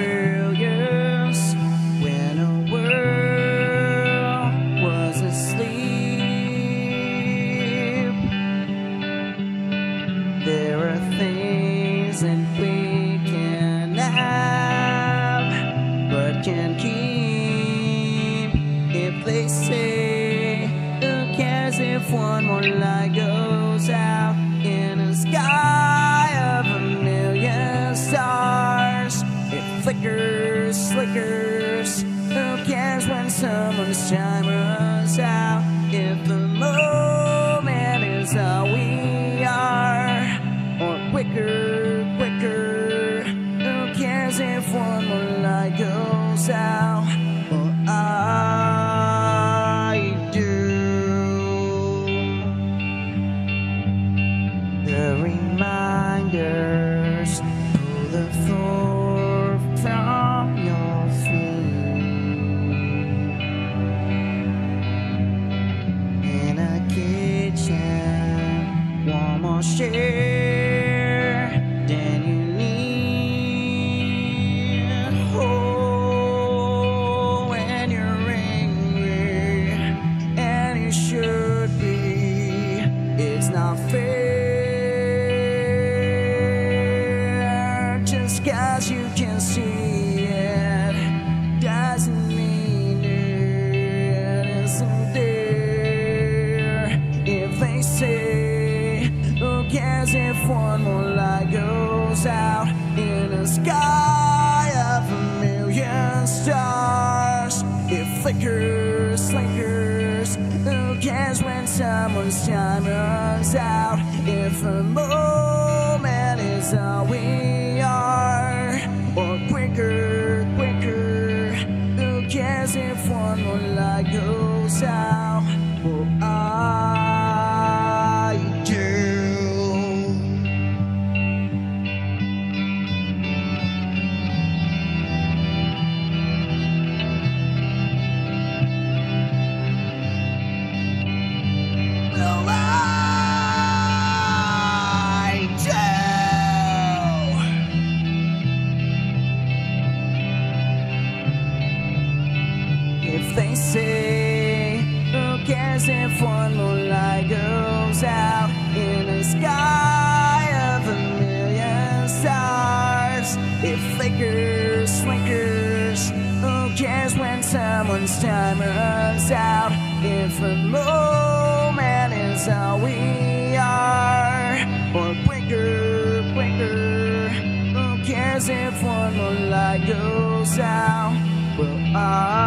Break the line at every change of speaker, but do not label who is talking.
failures when a world was asleep. There are things that we can have but can't keep. If they say, who cares if one more light goes out in a sky of a million stars? It flickers, flickers. Who cares when someone's time runs out? If the moment is all we are, or quicker, quicker. Who cares if one more light goes out? Well, I do. The reminders pull the floor from your feet. In a kitchen, one more share than you need. Oh, when you're angry, and you should be, it's not fair. Just 'cause you can see it doesn't mean it isn't there. If they say, who cares if one more light goes out in a sky of a million stars? It flickers, flickers. Who cares when someone's time runs out? If a moment is all we are, or quicker, quicker. Who cares if one more light goes out? Well, I do. Well, I do. If they say, who cares if one more light goes out in a sky of a million stars? It flickers, flickers. Who cares when someone's time runs out? If a moment is all we are, or quicker, quicker. Who cares if one more light goes out? Well,